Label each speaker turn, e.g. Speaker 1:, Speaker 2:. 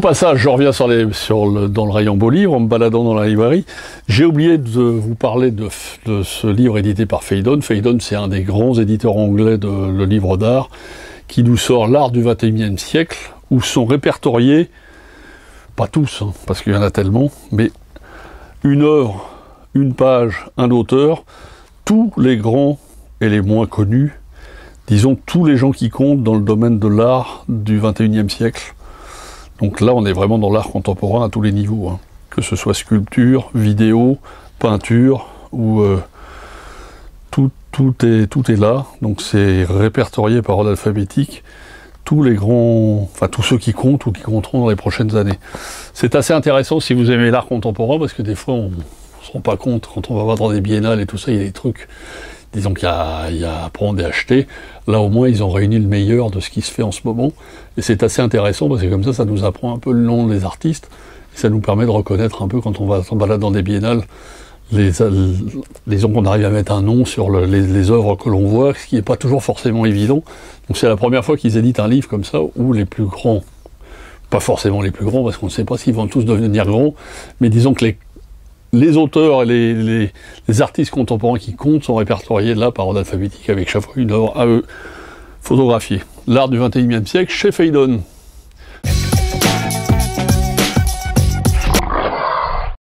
Speaker 1: passage, je reviens dans le rayon beaux livres, en me baladant dans la librairie. J'ai oublié de vous parler de ce livre édité par Phaidon. Phaidon, c'est un des grands éditeurs anglais de livres d'art, qui nous sort l'art du XXIe siècle, où sont répertoriés, pas tous, hein, parce qu'il y en a tellement, mais une œuvre, une page, un auteur, tous les grands et les moins connus, disons tous les gens qui comptent dans le domaine de l'art du XXIe siècle. Donc là, on est vraiment dans l'art contemporain à tous les niveaux, hein. Que ce soit sculpture, vidéo, peinture, ou tout est là. Donc c'est répertorié par ordre alphabétique. Tous les grands, enfin tous ceux qui comptent ou qui compteront dans les prochaines années. C'est assez intéressant si vous aimez l'art contemporain, parce que des fois on se rend pas compte, quand on va voir dans des biennales et tout ça, il y a des trucs, disons qu'il y a à prendre et acheter. Là au moins ils ont réuni le meilleur de ce qui se fait en ce moment, et c'est assez intéressant parce que comme ça nous apprend un peu le nom des artistes, et ça nous permet de reconnaître un peu quand on va s'en balader dans des biennales, disons qu'on arrive à mettre un nom sur les œuvres que l'on voit, ce qui n'est pas toujours forcément évident. Donc c'est la première fois qu'ils éditent un livre comme ça, où les plus grands, pas forcément les plus grands, parce qu'on ne sait pas s'ils vont tous devenir grands, mais disons que les auteurs et les artistes contemporains qui comptent sont répertoriés là par ordre alphabétique, avec chaque fois une œuvre à eux photographiée. L'art du XXIe siècle chez Phaidon.